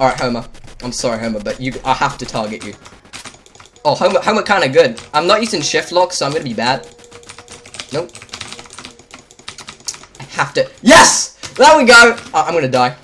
Alright, Homer. I'm sorry, Homer, but I have to target you. Oh, Homer kinda good. I'm not using shift lock, so I'm gonna be bad. Nope. I have to. Yes! There we go! I'm gonna die.